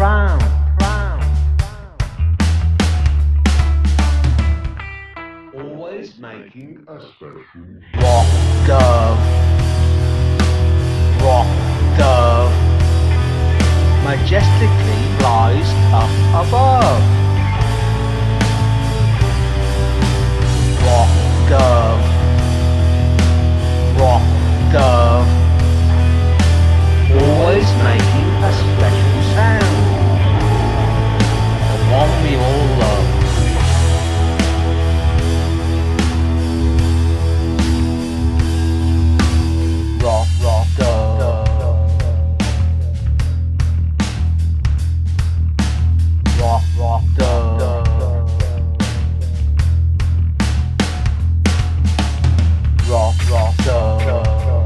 around. Always making a special rock dove, majestically flies up above. Rock dove, always making a special sound, the one we all love. Rock dove, rock dove, rock dove.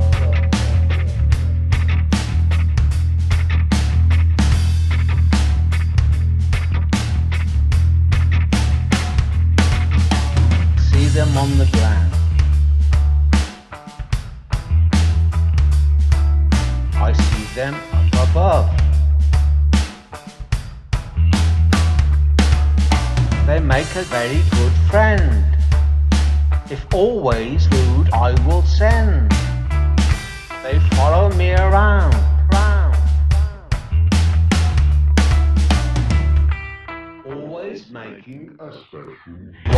See them on the ground. I see them up above. They make a very good friend. If always food I will send. They follow me around. Always making a special